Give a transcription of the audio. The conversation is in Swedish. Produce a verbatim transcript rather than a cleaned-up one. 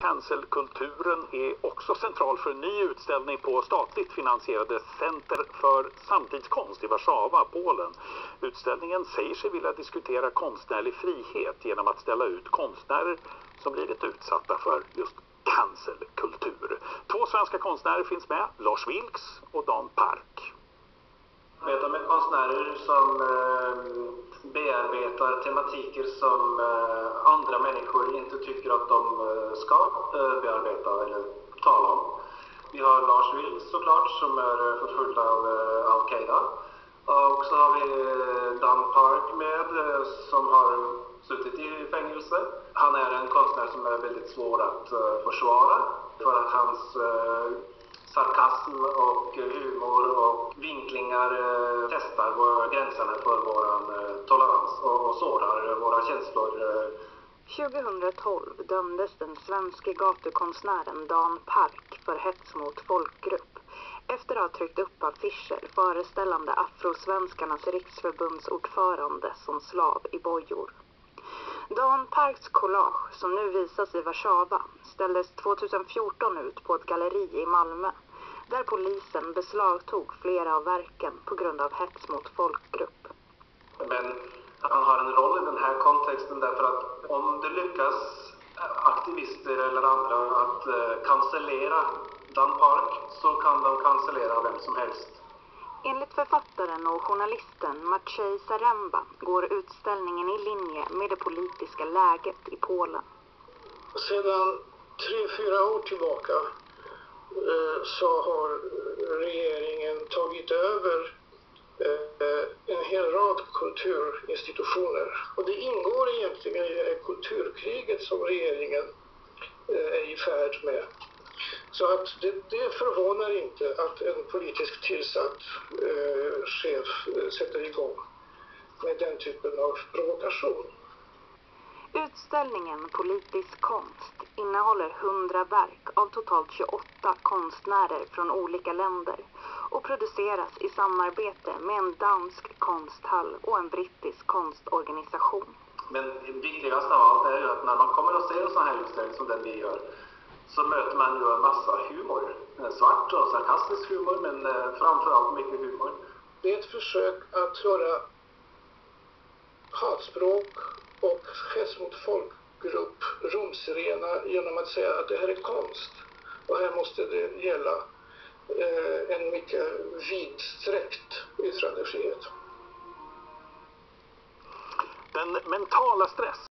Cancelkulturen är också central för en ny utställning på statligt finansierade Center för samtidskonst i Warszawa, Polen. Utställningen säger sig vilja diskutera konstnärlig frihet genom att ställa ut konstnärer som blivit utsatta för just cancelkultur. Två svenska konstnärer finns med, Lars Vilks och Dan Park. Jag arbetar med konstnärer som eh, bearbetar tematiker som eh, andra människor inte tycker att de eh, ska eh, bearbeta eller tala om. Vi har Lars Vilks såklart som är förföljd av eh, Al-Qaida. Och så har vi Dan Park med eh, som har suttit i fängelse. Han är en konstnär som är väldigt svår att eh, försvara för att hans eh, sarkasm och humor och vinklingar eh, testar våra gränserna för vår eh, tolerans och, och sårar våra känslor. Eh. tjugohundratolv dömdes den svenska gatukonstnären Dan Park för hets mot folkgrupp efter att ha tryckt upp affischer föreställande Afrosvenskarnas riksförbunds ordförande som slav i bojor. Dan Parks collage, som nu visas i Warszawa, ställdes tjugohundrafjorton ut på ett galleri i Malmö, där polisen beslagtog flera av verken på grund av hets mot folkgrupp. Men han har en roll i den här kontexten därför att om det lyckas aktivister eller andra att uh, cancellera Dan Park så kan de cancellera vem som helst. Enligt författaren och journalisten Maciej Zaremba går utställningen i linje med det politiska läget i Polen. Sedan tre, fyra år tillbaka eh, så har regeringen tagit över eh, en hel rad kulturinstitutioner. Och det ingår egentligen i kulturkriget som regeringen eh, är i färd med. Så att det, det förvånar inte att en politiskt tillsatt eh, chef eh, sätter igång med den typen av provokation. Utställningen Politisk konst innehåller hundra verk av totalt tjugoåtta konstnärer från olika länder och produceras i samarbete med en dansk konsthall och en brittisk konstorganisation. Men det viktigaste av allt är ju att när man kommer att se en sån här utställning som den vi gör så möter man ju en massa humor. Svart och sarkastisk humor, men framförallt mycket humor. Det är ett försök att göra hatspråk och hets mot folkgrupp rumsrena genom att säga att det här är konst. Och här måste det gälla eh, en mycket vidsträckt yttrandefrihet. Den mentala stress